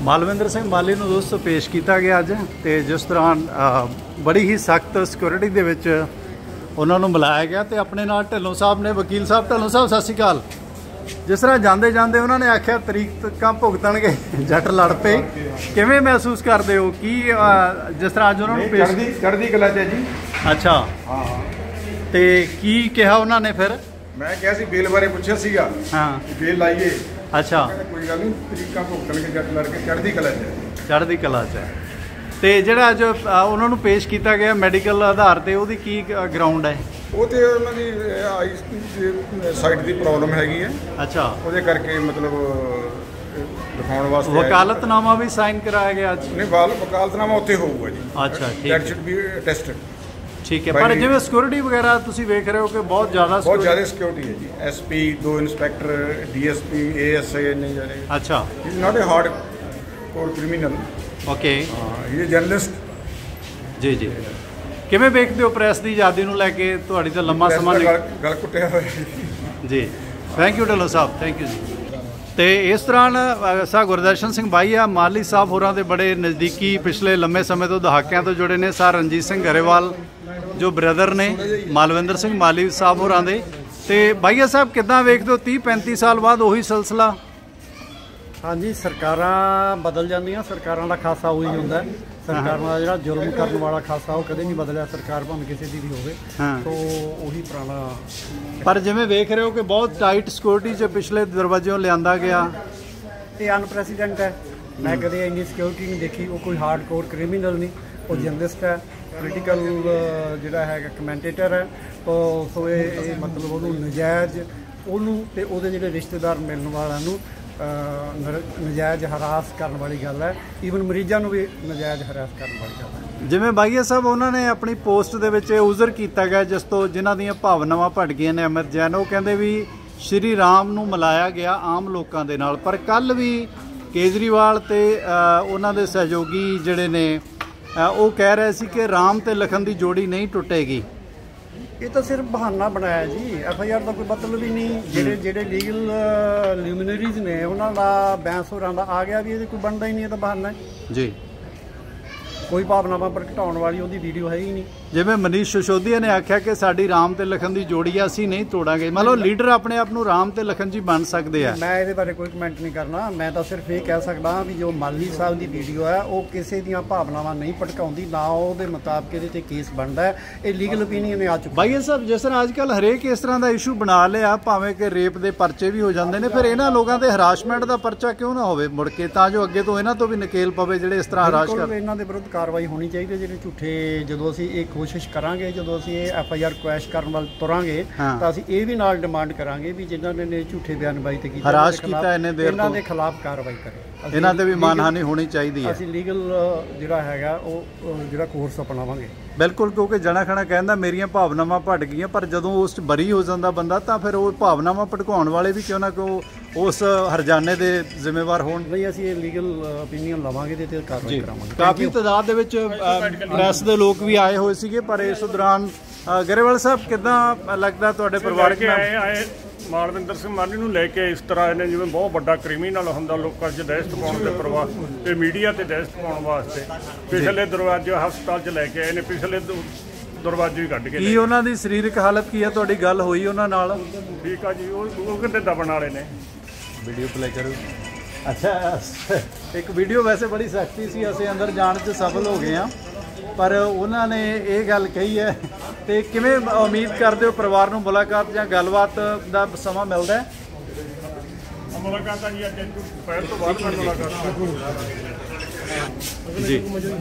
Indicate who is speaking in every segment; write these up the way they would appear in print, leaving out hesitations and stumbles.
Speaker 1: ਮਾਲਵਿੰਦਰ ਸਿੰਘ ਮਾਲੀ ਨੂੰ ਦੋਸਤੋ ਪੇਸ਼ ਕੀਤਾ ਗਿਆ ਅੱਜ, ਤੇ ਜਿਸ ਦੌਰਾਨ ਬੜੀ ਹੀ ਸਖਤ ਸਿਕਿਉਰਿਟੀ ਦੇ ਵਿੱਚ ਉਹਨਾਂ ਨੂੰ ਬੁਲਾਇਆ ਗਿਆ। ਤੇ ਆਪਣੇ ਨਾਲ ਢਿੱਲੋਂ ਸਾਹਿਬ ਨੇ, ਵਕੀਲ ਸਾਹਿਬ। ਢਿੱਲੋਂ ਸਾਹਿਬ ਸਤਿ ਸ਼੍ਰੀ ਅਕਾਲ। ਜਿਸ ਤਰ੍ਹਾਂ ਜਾਂਦੇ ਜਾਂਦੇ ਉਹਨਾਂ ਨੇ ਆਖਿਆ ਤਰੀਕਾਂ ਭੁਗਤਣਗੇ, ਜੱਟ ਲੜ ਪਏ, ਕਿਵੇਂ ਮਹਿਸੂਸ ਕਰਦੇ ਹੋ? ਕੀ ਜਿਸ ਤਰ੍ਹਾਂ ਅੱਜ ਉਹਨਾਂ ਨੂੰ ਪੇਸ਼
Speaker 2: ਚੜ੍ਹਦੀ ਕਲਾ 'ਚ ਹੈ ਜੀ।
Speaker 1: ਅੱਛਾ,
Speaker 2: ਹਾਂ।
Speaker 1: ਤੇ ਕੀ ਕਿਹਾ ਉਹਨਾਂ ਨੇ ਫਿਰ?
Speaker 2: ਮੈਂ ਕਿਹਾ ਸੀ ਬੇਲ ਬਾਰੇ ਪੁੱਛਿਆ ਸੀਗਾ।
Speaker 1: ਹਾਂ,
Speaker 2: ਬੇਲ ਲਾਈਏ।
Speaker 1: ਅੱਛਾ,
Speaker 2: ਕੋਈ ਗੱਲ ਨਹੀਂ, ਤਰੀਕਾਂ ਭੁਗਤਣਗੇ ਜੱਟ ਲੜ ਕੇ, ਚੜ੍ਹਦੀ ਕਲਾ 'ਚ ਹੈ।
Speaker 1: ਚੜ੍ਹਦੀ ਕਲਾ 'ਚ ਹੈ। ਤੇ ਜਿਹੜਾ ਅੱਜ ਉਹਨਾਂ ਨੂੰ ਪੇਸ਼ ਕੀਤਾ ਗਿਆ ਮੈਡੀਕਲ ਆਧਾਰ ਤੇ, ਉਹਦੀ ਕੀ ਗਰਾਊਂਡ ਹੈ?
Speaker 2: ਉਹ ਤੇ ਉਹਨਾਂ ਦੀ ਆਈਸ ਸਾਈਟ ਦੀ ਪ੍ਰੋਬਲਮ ਹੈਗੀ ਹੈ।
Speaker 1: ਅੱਛਾ,
Speaker 2: ਉਹਦੇ ਕਰਕੇ ਮਤਲਬ ਦਿਖਾਉਣ ਵਾਸਤੇ
Speaker 1: ਵਕਾਲਤਨਾਮਾ ਵੀ ਸਾਈਨ ਕਰਾਇਆ ਗਿਆ ਅੱਜ?
Speaker 2: ਨਹੀਂ, ਵਕਾਲਤਨਾਮਾ ਉੱਥੇ ਹੋਊਗਾ ਜੀ।
Speaker 1: ਅੱਛਾ, ਠੀਕ
Speaker 2: ਦੈਟ ਸ਼ੁੱਡ ਬੀ ਟੈਸਟਡ।
Speaker 1: ਠੀਕ ਹੈ। ਪਰ ਜਿਵੇਂ ਸਿਕਿਉਰਿਟੀ ਵਗੈਰਾ ਤੁਸੀਂ ਵੇਖ ਰਹੇ ਹੋ ਕਿ ਬਹੁਤ ਜ਼ਿਆਦਾ
Speaker 2: ਸਿਕਿਉਰਿਟੀ ਹੈ ਜੀ। SP, 2 ਇੰਸਪੈਕਟਰ, DSP, ASI ਨਹੀਂ ਜਾ ਰਹੇ।
Speaker 1: ਅੱਛਾ,
Speaker 2: he is not a hardcore criminal.
Speaker 1: Okay,
Speaker 2: he is journalist.
Speaker 1: ਜੀ ਜੀ। ਕਿਵੇਂ ਵੇਖਦੇ ਹੋ ਪ੍ਰੈਸ ਦੀ ਆਜ਼ਾਦੀ ਨੂੰ ਲੈ ਕੇ? ਤੁਹਾਡੀ ਤਾਂ ਲੰਮਾ ਸਮਾਂ
Speaker 2: ਗਲ ਕੁੱਟਿਆ ਹੋਇਆ
Speaker 1: ਜੀ। Thank you Dhillon Sahib, thank you ਜੀ। ਤੇ ਇਸ ਦੌਰਾਨ ਸਾ ਗੁਰਦਰਸ਼ਨ ਸਿੰਘ ਬਾਈ ਆ, ਮਾਲੀ ਸਾਹਿਬ ਹੋਰਾਂ ਦੇ ਬੜੇ ਨਜ਼ਦੀਕੀ, ਪਿਛਲੇ ਲੰਮੇ ਸਮੇਂ ਤੋਂ, ਦਹਾਕਿਆਂ ਤੋਂ ਜੁੜੇ ਨੇ। ਸਰ ਰਣਜੀਤ ਸਿੰਘ ਗਰੇਵਾਲ ਜੋ ਬ੍ਰਦਰ ਨੇ ਮਾਲਵਿੰਦਰ ਸਿੰਘ ਮਾਲੀ ਸਾਹਿਬ ਹੋਰਾਂ ਦੇ। ਤੇ ਬਾਈਆ ਸਾਹਿਬ ਕਿੱਦਾਂ ਵੇਖਦੇ ਹੋ 30-35 ਸਾਲ ਬਾਅਦ ਉਹੀ ਸਿਲਸਿਲਾ?
Speaker 3: ਹਾਂਜੀ, ਸਰਕਾਰਾਂ ਬਦਲ ਜਾਂਦੀਆਂ, ਸਰਕਾਰਾਂ ਦਾ ਖਾਸਾ ਉਹੀ ਹੁੰਦਾ। ਸਰਕਾਰਾਂ ਦਾ ਜਿਹੜਾ ਜ਼ੁਲਮ ਕਰਨ ਵਾਲਾ ਖਾਸਾ ਉਹ ਕਦੇ ਨਹੀਂ ਬਦਲਿਆ, ਸਰਕਾਰ ਭਾਵੇਂ ਕਿਸੇ ਦੀ ਵੀ ਹੋਵੇ। ਸੋ ਉਹੀ ਪੁਰਾਣਾ।
Speaker 1: ਪਰ ਜਿਵੇਂ ਵੇਖ ਰਹੇ ਹੋ ਕਿ ਬਹੁਤ ਟਾਈਟ ਸਿਕਿਉਰਿਟੀ 'ਚ ਪਿਛਲੇ ਦਰਵਾਜ਼ਿਓਂ ਲਿਆਂਦਾ ਗਿਆ।
Speaker 3: ਇਹ ਅਨਪ੍ਰੈਸੀਡੈਂਟ ਹੈ। ਮੈਂ ਕਦੇ ਇੰਨੀ ਸਿਕਿਉਰਿਟੀ ਨਹੀਂ ਦੇਖੀ। ਉਹ ਕੋਈ ਹਾਰਡ ਕੋਰ ਕ੍ਰਿਮੀਨਲ ਨਹੀਂ, ਉਹ ਜਰਨਲਿਸਟ ਹੈ, ਪੋਲੀਟੀਕਲ ਜਿਹੜਾ ਹੈਗਾ ਕਮੈਂਟੇਟਰ ਹੈ। ਸੋ ਇਹ ਮਤਲਬ ਉਹਨੂੰ ਨਜਾਇਜ਼, ਉਹਨੂੰ ਤੇ ਉਹਦੇ ਜਿਹੜੇ ਰਿਸ਼ਤੇਦਾਰ ਮਿਲਣ ਵਾਲਿਆਂ ਨੂੰ ਨਜਾਇਜ਼ ਹਰਾਸ ਕਰਨ ਵਾਲੀ ਗੱਲ ਹੈ। ਈਵਨ ਮਰੀਜ਼ਾਂ ਨੂੰ ਵੀ ਨਜਾਇਜ਼ ਹਰਾਸ ਕਰਨ ਵਾਲੀ ਗੱਲ ਹੈ।
Speaker 1: ਜਿਵੇਂ ਬਾਈਆ ਸਾਹਿਬ ਉਹਨਾਂ ਨੇ ਆਪਣੀ ਪੋਸਟ ਦੇ ਵਿੱਚ ਉਜ਼ਰ ਕੀਤਾ ਗਿਆ ਜਿਨ੍ਹਾਂ ਦੀਆਂ ਭਾਵਨਾਵਾਂ ਭਟ ਗਈਆਂ ਨੇ, ਅਮਰ ਜੈਨ, ਉਹ ਕਹਿੰਦੇ ਵੀ ਸ਼੍ਰੀ ਰਾਮ ਨੂੰ ਮਿਲਾਇਆ ਗਿਆ ਆਮ ਲੋਕਾਂ ਦੇ ਨਾਲ। ਪਰ ਕੱਲ੍ਹ ਵੀ ਕੇਜਰੀਵਾਲ ਤੇ ਉਹਨਾਂ ਦੇ ਸਹਿਯੋਗੀ ਜਿਹੜੇ ਨੇ ਉਹ ਕਹਿ ਰਹੇ ਸੀ ਕਿ ਰਾਮ ਤੇ ਲਖਨ ਦੀ ਜੋੜੀ ਨਹੀਂ ਟੁੱਟੇਗੀ।
Speaker 3: ਇਹ ਤਾਂ ਸਿਰਫ ਬਹਾਨਾ ਬਣਾਇਆ ਜੀ। FIR ਦਾ ਕੋਈ ਮਤਲਬ ਹੀ ਨਹੀਂ। ਜਿਹੜੇ ਲੀਗਲ ਲਿਊਮਿਨਰੀਜ਼ ਨੇ ਉਹਨਾਂ ਦਾ ਬੈਂਸ ਹੋਰਾਂ ਦਾ ਆ ਗਿਆ ਵੀ ਇਹਦੇ ਕੋਈ ਬਣਦਾ ਹੀ ਨਹੀਂ, ਇਹ ਤਾਂ ਬਹਾਨਾ ਹੈ
Speaker 1: ਜੀ। ਕੋਈ
Speaker 3: ਭਾਵਨਾਵਾਂ ਪ੍ਰਗਟਾਉਣ ਵਾਲੀ ਉਹਦੀ ਵੀਡੀਓ ਹੈ ਹੀ ਨਹੀਂ।
Speaker 1: ਜਿਵੇਂ ਮਨੀਸ਼ ਸਿਸੋਦੀਆ ਨੇ ਆਖਿਆ ਕਿ ਸਾਡੀ ਰਾਮ ਤੇ ਲਖਨ ਦੀ ਜੋੜੀ ਆ, ਅਸੀਂ ਨਹੀਂ ਤੋੜਾਂਗੇ। ਮਤਲਬ ਲੀਡਰ ਆਪਣੇ ਆਪ ਨੂੰ ਰਾਮ ਤੇ ਲਖਨ ਜੀ ਬਣ ਸਕਦੇ ਆ।
Speaker 3: ਮੈਂ ਇਹਦੇ ਬਾਰੇ ਕੋਈ ਕਮੈਂਟ ਨਹੀਂ ਕਰਨਾ। ਮੈਂ ਤਾਂ ਸਿਰਫ ਇਹ ਕਹਿ ਸਕਦਾ ਵੀ ਜੋ ਮਾਲੀ ਸਾਹਿਬ ਦੀ ਵੀਡੀਓ ਹੈ ਉਹ ਕਿਸੇ ਦੀਆਂ ਭਾਵਨਾਵਾਂ ਨਹੀਂ ਭਟਕਾਉਂਦੀ, ਨਾ ਉਹਦੇ ਮੁਤਾਬਕ ਇਹਦੇ ਤੇ ਕੇਸ ਬਣਦਾ ਹੈ। ਇਹ ਲੀਗਲ ਓਪੀਨੀਅਨ ਹੈ ਆ ਚੁੱਕਾ।
Speaker 1: ਬਾਈਆ ਸਾਹਿਬ ਜਿਸ ਤਰ੍ਹਾਂ ਅੱਜ ਕੱਲ੍ਹ ਹਰੇਕ ਇਸ ਤਰ੍ਹਾਂ ਦਾ ਇਸ਼ੂ ਬਣਾ ਲਿਆ, ਭਾਵੇਂ ਕਿ ਰੇਪ ਦੇ ਪਰਚੇ ਵੀ ਹੋ ਜਾਂਦੇ ਨੇ, ਫਿਰ ਇਹਨਾਂ ਲੋਕਾਂ ਤੇ ਹਰਾਸਮੈਂਟ ਦਾ ਪਰਚਾ ਕਿਉਂ ਨਾ ਹੋਵੇ ਮੁੜ ਕੇ, ਤਾਂ ਜੋ ਅੱਗੇ ਤੋਂ ਇਹਨਾਂ ਤੋਂ ਵੀ ਨਕੇਲ ਪਵੇ ਜਿਹੜੇ ਇਸ ਤਰ੍ਹਾਂ ਹਰਾਸ ਕਰਦੇ।
Speaker 3: ਇਹਨਾਂ ਦੇ ਵਿਰੁੱਧ ਕਾਰਵਾਈ ਹੋਣੀ ਚਾਹੀਦੀ। ਜਿਹੜੇ ਝੂਠੇ, ਜਦੋਂ ਅਸੀਂ ਇਹ ਕੋਸ਼ਿਸ਼ ਕਰਾਂਗੇ, ਜਦੋਂ ਅਸੀਂ ਇਹ FIR ਕੁਐਸ਼ ਕਰਨ ਵੱਲ ਤੁਰਾਂਗੇ ਤਾਂ ਅਸੀਂ ਇਹ ਵੀ ਨਾਲ ਡਿਮਾਂਡ ਕਰਾਂਗੇ ਵੀ ਜਿਨ੍ਹਾਂ ਨੇ ਝੂਠੇ ਬਿਆਨਬਾਜ਼ੀ ਤੇ ਕੀਤਾ,
Speaker 1: ਹਰਾਸ ਕੀਤਾ, ਇਹਨਾਂ
Speaker 3: ਦੇ ਖਿਲਾਫ ਕਾਰਵਾਈ ਕਰੇ।
Speaker 1: ਇਹਨਾਂ ਤੇ ਵੀ ਮਾਨਹਾਨੀ ਹੋਣੀ ਚਾਹੀਦੀ ਹੈ।
Speaker 3: ਅਸੀਂ ਲੀਗਲ ਜਿਹੜਾ ਹੈਗਾ ਉਹ ਜਿਹੜਾ ਕੋਰਸ ਅਪਣਾਵਾਂਗੇ।
Speaker 1: ਬਿਲਕੁਲ, ਕਿਉਂਕਿ ਜਣਾ ਖਣਾ ਕਹਿੰਦਾ ਮੇਰੀਆਂ ਭਾਵਨਾਵਾਂ ਭਟ ਗਈਆਂ, ਪਰ ਜਦੋਂ ਉਸ 'ਚ ਬਰੀ ਹੋ ਜਾਂਦਾ ਬੰਦਾ ਤਾਂ ਫਿਰ ਉਹ ਭਾਵਨਾਵਾਂ ਭਟਕਾਉਣ ਵਾਲੇ ਵੀ ਕਿਉਂ ਨਾ ਕਿਉਂ ਉਸ ਹਰਜਾਨੇ ਦੇ ਜ਼ਿੰਮੇਵਾਰ ਹੋਣ।
Speaker 3: ਨਹੀਂ, ਅਸੀਂ ਇਹ ਲੀਗਲ ਓਪੀਨੀਅਨ ਲਵਾਂਗੇ ਤੇ ਕਾਰਵਾਈ ਕਰਾਵਾਂਗੇ।
Speaker 1: ਕਾਫੀ ਤਾਦਾਦ ਦੇ ਵਿੱਚ ਪ੍ਰੈਸ ਦੇ ਲੋਕ ਵੀ ਆਏ ਹੋਏ ਸੀਗੇ, ਪਰ ਇਸ ਦੌਰਾਨ ਗਰੇਵਾਲ ਸਾਹਿਬ ਕਿੱਦਾਂ ਲੱਗਦਾ ਤੁਹਾਡੇ ਪਰਿਵਾਰਕ
Speaker 4: ਆਏ ਮਾਲਵਿੰਦਰ ਸਿੰਘ ਮਾਲੀ ਨੂੰ ਲੈ ਕੇ ਇਸ ਤਰ੍ਹਾਂ ਇਹਨੇ ਜਿਵੇਂ ਬਹੁਤ ਵੱਡਾ ਕ੍ਰਿਮੀਨਲ ਹੁੰਦਾ, ਲੋਕਾਂ 'ਚ ਦਹਿਸ਼ਤ ਪਾਉਣ ਦੇ ਪ੍ਰਵਾਹ ਤੇ ਮੀਡੀਆ ਤੇ ਦਹਿਸ਼ਤ ਪਾਉਣ ਵਾਸਤੇ ਪਿਛਲੇ ਦਰਵਾਜ਼ੇ ਹਸਪਤਾਲ 'ਚ ਲੈ ਕੇ ਆਏ ਨੇ, ਪਿਛਲੇ ਦਰਵਾਜ਼ੇ ਵੀ ਕੱਢ ਕੇ।
Speaker 1: ਕੀ ਉਹਨਾਂ ਦੀ ਸਰੀਰਕ ਹਾਲਤ ਕੀ ਹੈ? ਤੁਹਾਡੀ ਗੱਲ ਹੋਈ ਉਹਨਾਂ ਨਾਲ?
Speaker 4: ਠੀਕ ਆ ਜੀ। ਉਹ ਕਿਤੇ ਦਬਣ ਵਾਲੇ ਨੇ।
Speaker 1: ਵੀਡੀਓ ਪਲੇ ਕਰੋ। ਅੱਛਾ, ਇੱਕ ਵੀਡੀਓ ਵੈਸੇ ਬੜੀ ਸਖਤੀ ਸੀ, ਅਸੀਂ ਅੰਦਰ ਜਾਣ 'ਚ ਸਫਲ ਹੋ ਗਏ ਹਾਂ, ਪਰ ਉਹਨਾਂ ਨੇ ਇਹ ਗੱਲ ਕਹੀ ਹੈ। ਤੇ ਕਿਵੇਂ ਉਮੀਦ ਕਰਦੇ ਹੋ ਪਰਿਵਾਰ ਨੂੰ ਮੁਲਾਕਾਤ ਜਾਂ ਗੱਲਬਾਤ ਦਾ ਸਮਾਂ ਮਿਲਦਾ ਹੈ?
Speaker 4: ਮੁਲਾਕਾਤਾਂ ਜੀ ਅੱਜ ਦੁਪਹਿਰ ਤੋਂ ਬਾਅਦ ਮੁਲਾਕਾਤ
Speaker 1: ਜੀ।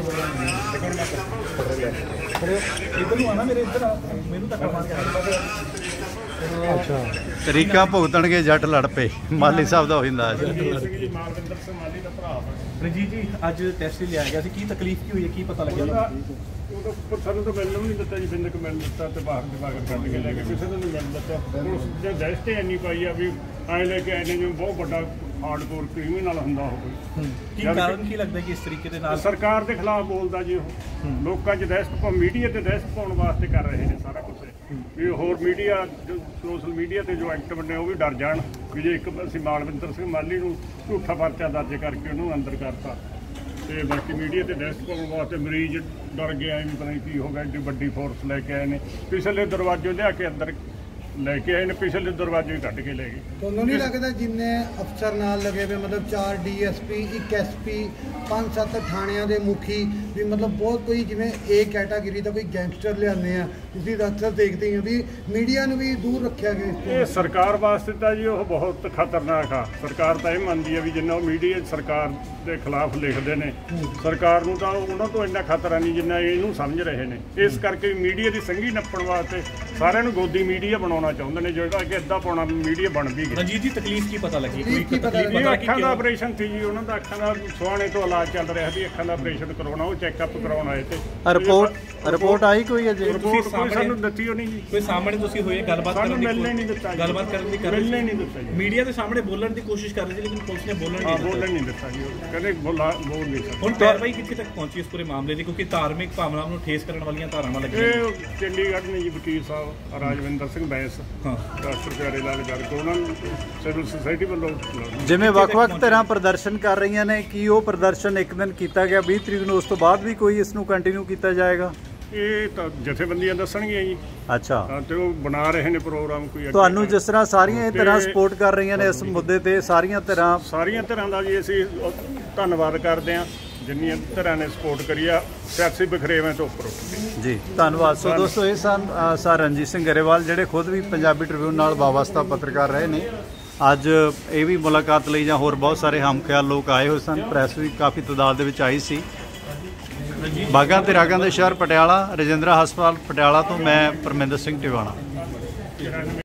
Speaker 1: ਅੱਛਾ, ਤਰੀਕਾਂ ਭੁਗਤਣਗੇ ਜੱਟ ਲੜ ਪਏ, ਮਾਲੀ ਸਾਹਿਬ ਦਾ ਹੋ ਜਾਂਦਾ।
Speaker 4: ਮਾਲਵਿੰਦਰ ਸਿੰਘ ਮਾਲੀ ਦਾ ਭਰਾ
Speaker 5: ਰਣਜੀਤ ਜੀ, ਅੱਜ ਟੈਸਟ ਲਿਆ ਗਿਆ ਸੀ, ਕੀ ਤਕਲੀਫ ਕੀ ਹੋਈ ਹੈ, ਕੀ ਪਤਾ ਲੱਗਿਆ?
Speaker 4: ਉਦੋਂ ਸਾਨੂੰ ਤਾਂ ਮਿਲਣ ਵੀ ਨਹੀਂ ਦਿੱਤਾ ਜੀ, ਬਿੰਦਕ ਮਿਲ ਦਿੱਤਾ ਤੇ ਬਾਹਰ ਦੇ ਬਾਹਰ ਕੱਢ ਕੇ ਲੈ ਕੇ, ਕਿਸੇ ਨੂੰ ਨਹੀਂ ਮਿਲ ਦਿੱਤਾ। ਹੁਣ ਦਹਿਸ਼ਤ ਇੰਨੀ ਪਾਈ ਆ ਵੀ ਐਂ ਲੈ ਕੇ ਆਏ ਨੇ ਜਿਵੇਂ ਬਹੁਤ ਵੱਡਾ ਹਾਰਡਕੋਰ ਕ੍ਰਿਮੀਨਲ ਹੁੰਦਾ ਹੋਵੇ।
Speaker 5: ਕੀ ਕਾਰਨ ਕੀ ਲੱਗਦਾ ਕਿ ਇਸ ਤਰੀਕੇ ਦੇ ਨਾਲ
Speaker 4: ਸਰਕਾਰ ਦੇ ਖਿਲਾਫ ਬੋਲਦਾ ਜੀ ਉਹ, ਲੋਕਾਂ 'ਚ ਦਹਿਸ਼ਤ ਮੀਡੀਆ ਤੇ ਦਹਿਸ਼ਤ ਪਾਉਣ ਵਾਸਤੇ ਕਰ ਰਹੇ ਨੇ ਸਾਰਾ ਕੁਝ। ਵੀ ਹੋਰ ਮੀਡੀਆ ਸੋਸ਼ਲ ਮੀਡੀਆ ਤੇ ਜੋ ਐਕਟਿਵ ਨੇ ਉਹ ਵੀ ਡਰ ਜਾਣ ਵੀ ਜੇ ਇੱਕ ਅਸੀਂ ਮਾਲਵਿੰਦਰ ਸਿੰਘ ਮਾਲੀ ਨੂੰ ਝੂਠਾ ਪਰਚਾ ਦਰਜ ਕਰਕੇ ਉਹਨੂੰ ਅੰਦਰ ਕਰਤਾ ਤੇ ਬਾਕੀ ਮੀਡੀਆ ਤੇ ਦਹਿਸ਼ਤ ਪਾਉਣ ਵਾਸਤੇ ਮਰੀਜ਼ ਡਰ ਗਿਆ ਵੀ ਪਤਾ ਨਹੀਂ ਕੀ ਹੋ ਗਿਆ, ਏਡੀ ਵੱਡੀ ਫੋਰਸ ਲੈ ਕੇ ਆਏ ਨੇ, ਪਿਛਲੇ ਦਰਵਾਜ਼ੇ ਲਿਆ ਕੇ ਅੰਦਰ ਲੈ ਕੇ ਆਏ ਨੇ, ਪਿਛਲੇ ਦਰਵਾਜ਼ੇ ਹੀ ਕੱਢ ਕੇ ਲੈ ਗਏ।
Speaker 6: ਤੁਹਾਨੂੰ ਨਹੀਂ ਲੱਗਦਾ ਜਿੰਨੇ ਅਫਸਰ ਨਾਲ ਲੱਗੇ ਹੋਏ ਮਤਲਬ 4 DSP 1 SP 5-7 ਥਾਣਿਆਂ ਦੇ ਮੁਖੀ ਵੀ ਮਤਲਬ ਬਹੁਤ ਕੋਈ ਜਿਵੇਂ A ਕੈਟਾਗਰੀ ਦਾ ਕੋਈ ਗੈਂਗਸਟਰ ਲਿਆਉਂਦੇ ਆ, ਤੁਸੀਂ ਅਕਸਰ ਦੇਖਦੇ ਹੋ ਵੀ ਮੀਡੀਆ ਨੂੰ ਵੀ ਦੂਰ ਰੱਖਿਆ ਗਿਆ ਇਸ ਤੋਂ।
Speaker 4: ਇਹ ਸਰਕਾਰ ਵਾਸਤੇ ਤਾਂ ਜੀ ਉਹ ਬਹੁਤ ਖਤਰਨਾਕ ਆ। ਸਰਕਾਰ ਤਾਂ ਇਹ ਮੰਨਦੀ ਹੈ ਵੀ ਜਿੰਨਾ ਉਹ ਮੀਡੀਆ ਸਰਕਾਰ ਦੇ ਖਿਲਾਫ ਲਿਖਦੇ ਨੇ, ਸਰਕਾਰ ਨੂੰ ਤਾਂ ਉਹਨਾਂ ਤੋਂ ਇੰਨਾ ਖਤਰਾ ਨਹੀਂ ਜਿੰਨਾ ਇਹਨੂੰ ਸਮਝ ਰਹੇ ਨੇ। ਇਸ ਕਰਕੇ ਮੀਡੀਆ ਦੀ ਸੰਘੀ ਨੱਪਣ ਵਾਸਤੇ ਸਾਰਿਆਂ ਨੂੰ ਗੋਦੀ ਮੀਡੀਆ ਬਣਾਉਣਾ ਚਾਹੁੰਦੇ ਨੇ, ਜਿਹੜਾ ਕਿ ਇੱਦਾਂ ਪਾਉਣਾ ਮੀਡੀਆ ਬਣ ਵੀ ਗਿਆ।
Speaker 5: ਰਣਜੀਤ ਜੀ ਤਕਲੀਫ ਕੀ ਪਤਾ ਲੱਗੀ? ਕੋਈ
Speaker 6: ਕੀ ਪਤਾ
Speaker 5: ਤਕਲੀਫ
Speaker 4: ਇਹ ਅੱਖਾਂ ਦਾ ਆਪਰੇਸ਼ਨ ਸੀ ਜੀ, ਉਹਨਾਂ ਦਾ ਅੱਖਾਂ ਦਾ ਸੁਹਾਣੇ ਤੋਂ ਇਲਾਜ ਚੱਲ ਰਿਹਾ ਸੀ, ਅੱਖਾਂ ਦਾ ਆਪਰੇਸ਼ਨ ਕਰਾਉਣਾ, ਉਹ ਚੈੱਕਅਪ ਕਰਾਉਣ ਆਏ ਤੇ
Speaker 1: ਰਿਪੋਰਟ ਆਈ ਕੋਈ ਅਜੇ?
Speaker 4: ਰਿਪੋਰਟ ਕੋਈ ਸਾਨੂੰ ਦਿੱਤੀ ਉਹ ਨਹੀਂ ਜੀ,
Speaker 5: ਕੋਈ ਸਾਹਮਣੇ ਤੁਸੀਂ ਹੋਏ ਗੱਲਬਾਤ ਕਰਨ ਦੀ?
Speaker 4: ਮਿਲਣੇ ਨਹੀਂ ਦਿੱਤਾ,
Speaker 5: ਗੱਲਬਾਤ ਕਰਨ ਦੀ
Speaker 4: ਮਿਲਣੇ ਨਹੀਂ ਦਿੱਤਾ ਜੀ।
Speaker 5: ਮੀਡੀਆ ਦੇ ਸਾਹਮਣੇ ਬੋਲਣ ਦੀ ਕੋਸ਼ਿਸ਼ ਕਰ ਰਹੇ ਸੀ ਲੇਕਿਨ ਪੁਲਿਸ ਨੇ ਬੋਲਣ
Speaker 4: ਨਹੀਂ ਦਿੱਤਾ ਜੀ, ਉਹ ਕਹਿੰਦੇ ਬੋਲ ਨਹੀਂ ਸਕਦਾ।
Speaker 5: ਹੁਣ ਕਾਰਵਾਈ ਕਿੱਥੇ ਤੱਕ ਪਹੁੰਚੀ ਇਸ ਪੂਰੇ ਮਾਮਲੇ ਦੀ, ਕਿਉਂਕਿ ਧਾਰਮਿਕ ਭਾਵਨਾਵਾਂ ਨੂੰ ਠੇਸ ਕਰਨ ਵਾਲੀਆਂ ਧਾਰਾਵਾਂ ਲੱਗੀਆਂ?
Speaker 4: ਇਹ ਚੰਡੀਗੜ੍ਹ ਨੇ ਜੀ ਵਕੀਲ ਸਾਹਿਬ ਰਾਜਵਿੰਦਰ ਸਿੰਘ ਬੈਂਸ,
Speaker 5: ਹਾਂ,
Speaker 4: ਡਾਕਟਰ ਪਿਆਰੇ ਲਾਲ ਗਰਗ, ਉਹਨਾਂ ਨੂੰ ਸਿਵਲ ਸੁਸਾਇਟੀ ਵੱਲੋਂ
Speaker 1: ਜਿਵੇਂ ਵੱਖ-ਵੱਖ ਤਰ੍ਹਾਂ ਪ੍ਰਦਰਸ਼ਨ ਕਰ ਰਹੀਆਂ ਨੇ, ਕੀ ਉਹ ਪ੍ਰਦਰਸ਼ਨ ਇੱਕ ਦਿਨ ਕੀਤਾ ਗਿਆ 20 ਤਰੀਕ ਨੂੰ, ਉਸ ਤੋਂ ਬਾਅਦ ਵੀ ਕੋਈ ਇਸ ਨੂੰ ਕੰਟੀਨਿਊ ਕੀਤਾ ਜਾਏਗਾ?
Speaker 4: ਇਹ ਤਾਂ ਜਥੇਬੰਦੀਆਂ ਦੱਸਣਗੀਆਂ ਜੀ।
Speaker 1: ਅੱਛਾ,
Speaker 4: ਤੇ ਉਹ ਬਣਾ ਰਹੇ ਨੇ ਪ੍ਰੋਗਰਾਮ ਕੋਈ।
Speaker 1: ਤੁਹਾਨੂੰ ਜਿਸ ਤਰ੍ਹਾਂ ਸਾਰੀਆਂ ਇਹ ਤਰ੍ਹਾਂ ਸਪੋਰਟ ਕਰ ਰਹੀਆਂ ਨੇ ਇਸ ਮੁੱਦੇ ਤੇ, ਸਾਰੀਆਂ
Speaker 4: ਤਰ੍ਹਾਂ ਦਾ ਜੀ ਅਸੀਂ ਧੰਨਵਾਦ ਕਰਦੇ ਹਾਂ ਜਿੰਨੀਆਂ ਤਰ੍ਹਾਂ ਨੇ ਸਪੋਰਟ ਕਰੀ ਆ, ਸਿਆਸੀ ਬਖਰੇਵੇਂ ਤੋਂ ਉੱਪਰ ਉੱਠ ਕੇ
Speaker 1: ਜੀ, ਧੰਨਵਾਦ। ਸੋ ਦੋਸਤੋ, ਇਹ ਸਨ ਸਰ ਰਣਜੀਤ ਸਿੰਘ ਗਰੇਵਾਲ, ਜਿਹੜੇ ਖੁਦ ਵੀ ਪੰਜਾਬੀ ਟ੍ਰਿਬਿਊਨ ਨਾਲ ਵਾਬਸਤਾ ਪੱਤਰਕਾਰ ਰਹੇ ਨੇ। ਅੱਜ ਇਹ ਵੀ ਮੁਲਾਕਾਤ ਲਈ ਜਾਂ ਹੋਰ ਬਹੁਤ ਸਾਰੇ ਹਮਖਿਆਲ ਲੋਕ ਆਏ ਹੋਏ ਸਨ, ਪ੍ਰੈਸ ਵੀ ਕਾਫੀ ਤਾਦਾਦ ਦੇ ਵਿੱਚ ਆਈ ਸੀ। ਬਾਗਾਂ ਤੇ ਰਾਗਾਂ ਦੇ ਸ਼ਹਿਰ ਪਟਿਆਲਾ, ਰਜਿੰਦਰਾ ਹਸਪਤਾਲ ਪਟਿਆਲਾ ਤੋਂ ਮੈਂ ਪਰਮਿੰਦਰ ਸਿੰਘ ਟਿਵਾਣਾ।